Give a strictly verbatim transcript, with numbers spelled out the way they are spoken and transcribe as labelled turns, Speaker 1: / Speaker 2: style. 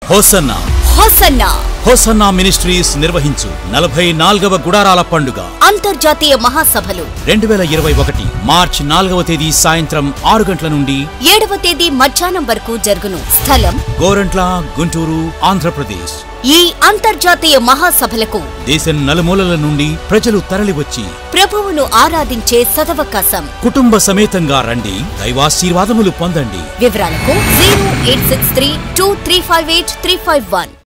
Speaker 1: Hosanna
Speaker 2: Hosanna
Speaker 1: Hosanna Ministries నిర్వహించు నలభై నాలుగవ గుడారాల పండుగ
Speaker 2: అంతర్జాతీయ మహాసభలు
Speaker 1: రెండు వేల ఇరవై ఒకటి మార్చి నాలుగవ తేదీ సాయంత్రం ఆరు గంటల నుండి
Speaker 2: ఏడవ తేదీ మధ్యాహ్నం వరకు జరుగును. స్థలం
Speaker 1: గోరంట్ల, గుంటూరు, ఆంధ్రప్రదేశ్.
Speaker 2: ఈ అంతర్జాతీయ మహాసభలకు
Speaker 1: దేశం నలుమూలల నుండి ప్రజలు తరలివచ్చి
Speaker 2: ప్రభువును ఆరాధించే సదవకాశం.
Speaker 1: కుటుంబ సమేతంగా రండి, దైవాశీర్వాదములు పొందండి.
Speaker 2: వివరాలకు zero eight six three two three five eight three five one.